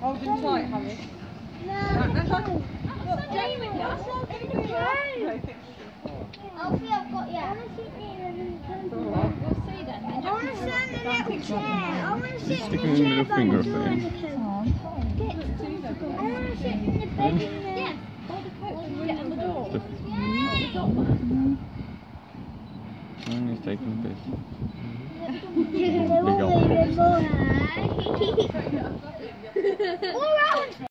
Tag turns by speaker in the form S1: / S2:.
S1: Hold him tight, Harry.
S2: No. Alfie, I've got you. We'll see then. I want to sit in the little chair. I want to sit in the chair by the door. I want to sit in the bed in there. Yeah. Get on the door.
S3: He's taking the piss.
S2: Big old